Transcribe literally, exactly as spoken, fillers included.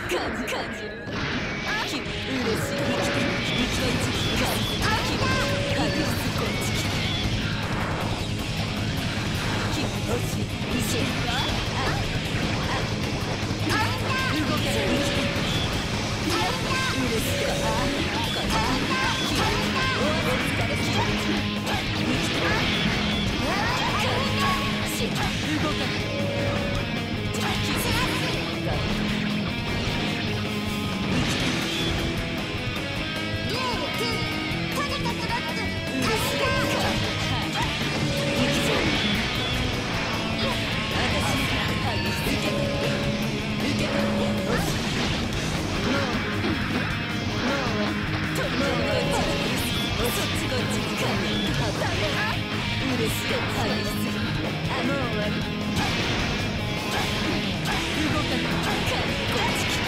感じ感じるき嬉しい生きてる生きてる感じき感じすこっちき欲しい見せるわああ動ける生きてる嬉しいわあきお疲れき生きてるし動かない嬉しい激しすぎあもう終わり動かないこっち来